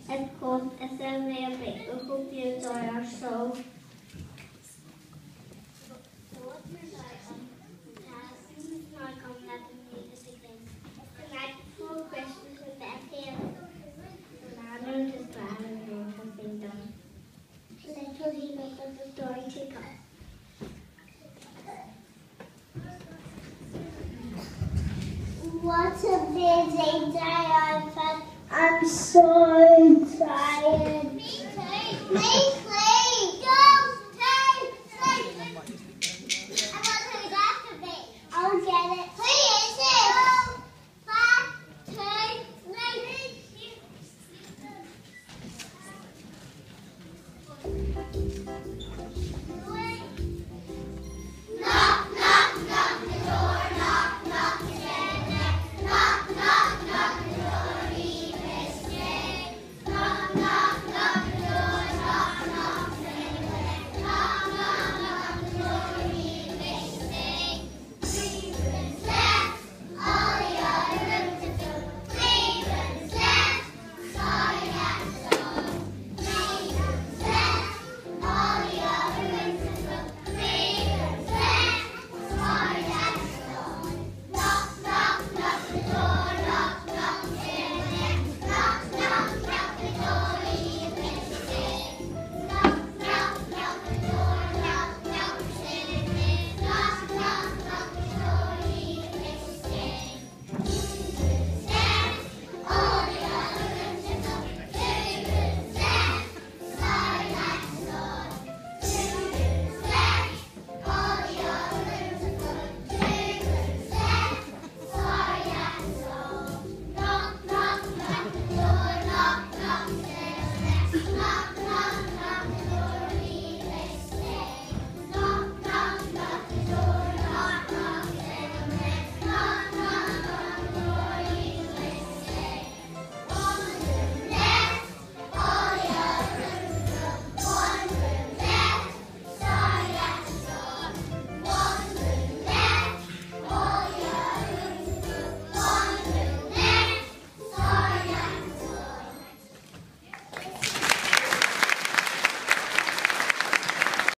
It's called Assembly of Faith. We hope you enjoy our show. So what's my not come let the music begin. It's the night before Christmas in Bethlehem. The lantern is glad and the work has been done. Little he knows of the story to come. What a busy day I've had. I'm so tired. Me too. Me